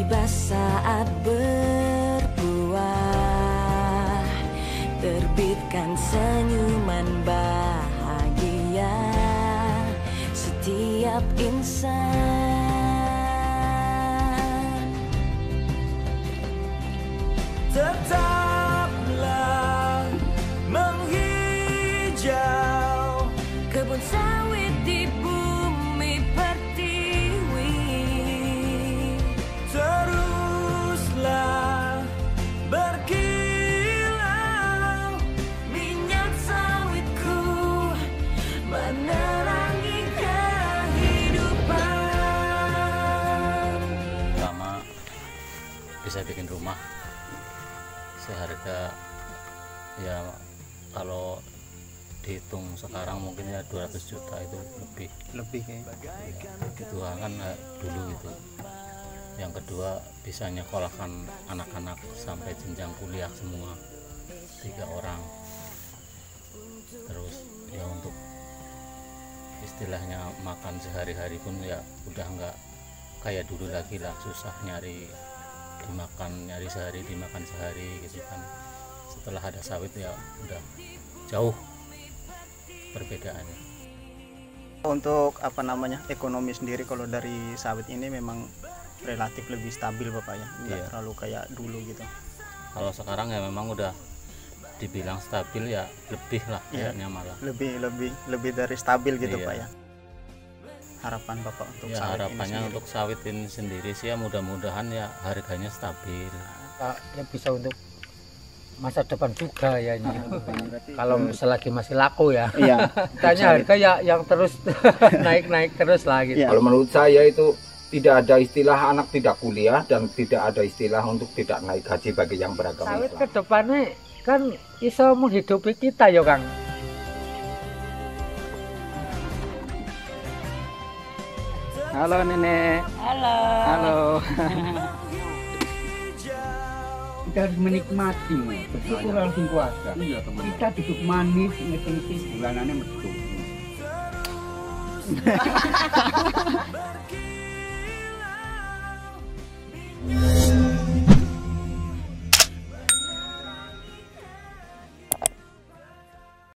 tiba saat berbuah, terbitkan senyuman bahagia setiap insan. Tetaplah menghijau kebun sawit di bumi pertiwi. Teruslah berkilau minyak sawitku menerangi kehidupan. Pertama bisa bikin rumah seharga, ya kalau dihitung sekarang mungkin ya 200 juta itu lebih kayak ya, itu kan dulu itu. Yang kedua bisa nyekolahkan anak-anak sampai jenjang kuliah semua 3 orang. Terus ya untuk istilahnya makan sehari-hari pun ya udah nggak kayak dulu lagi lah, susah nyari sehari dimakan sehari gitu kan. Setelah ada sawit ya udah jauh perbedaannya. Untuk ekonomi sendiri kalau dari sawit ini memang relatif lebih stabil Bapak ya, nggak terlalu kayak dulu gitu. Kalau sekarang ya memang udah dibilang stabil ya, lebih lah kayaknya, malah lebih dari stabil gitu Pak ya. Harapan Bapak untuk ya, sawit harapannya ini untuk sawit ini sendiri sih ya mudah-mudahan ya harganya stabil. Yang bisa untuk masa depan juga ya ini. Kalau selagi masih laku ya. Iya. Tanya harga ya yang terus naik terus lah gitu. Kalau menurut saya itu tidak ada istilah anak tidak kuliah dan tidak ada istilah untuk tidak naik gaji bagi yang beragama Sawit Islam. ke depannya kan iso menghidupi kita ya Kang. Halo Nenek. Halo. Kita harus menikmati, bersyukur langsung puasa. Kita duduk manis, ngerti bulanannya betul.